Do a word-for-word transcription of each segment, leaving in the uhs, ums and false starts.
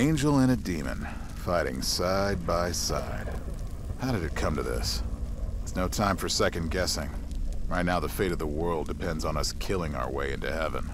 angel and a demon, fighting side by side. How did it come to this? It's no time for second guessing. Right now, the fate of the world depends on us killing our way into heaven.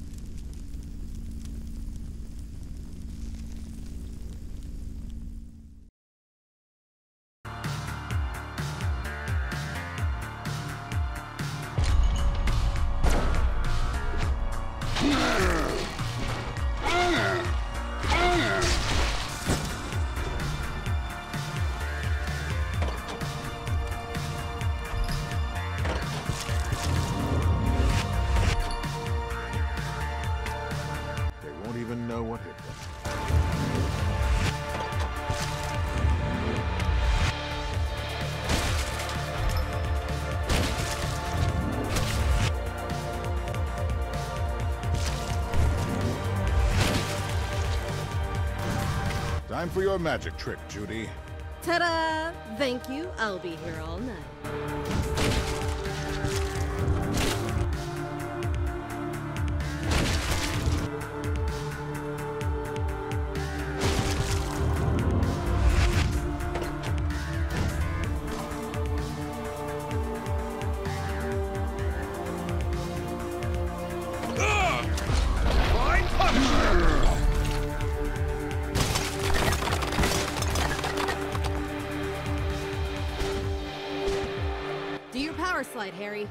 Time for your magic trick, Judy. Ta-da! Thank you. I'll be here all night. Do your power slide, Harry.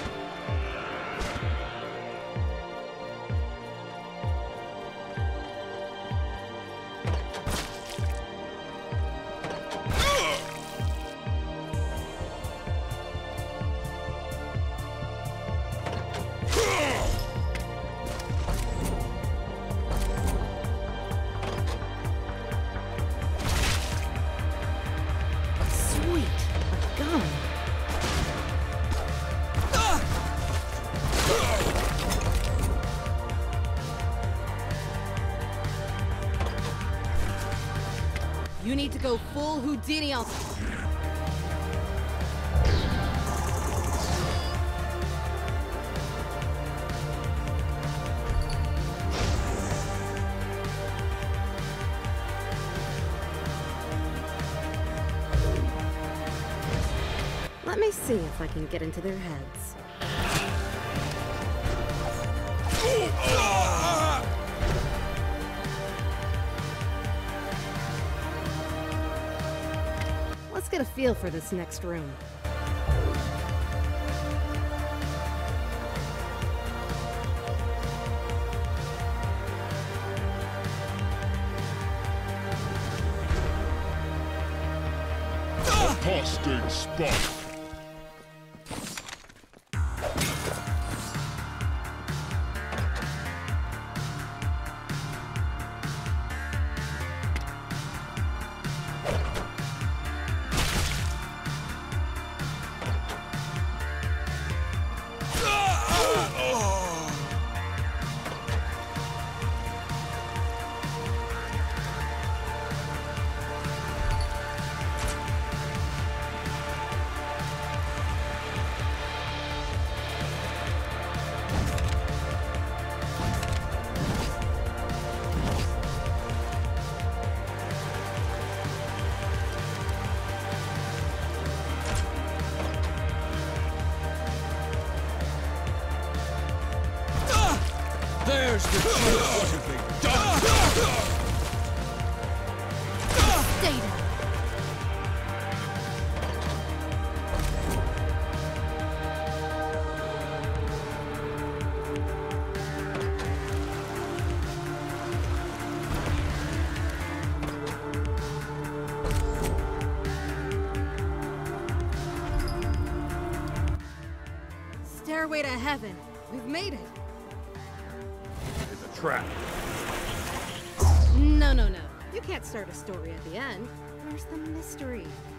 You need to go full Houdini on. Let me see if I can get into their heads. Let's get a feel for this next room. Apostate spot. There's the truth. What have they done? Stay down. Stairway to heaven. We've made it. Trap. No, no, no. You can't start a story at the end. Where's the mystery?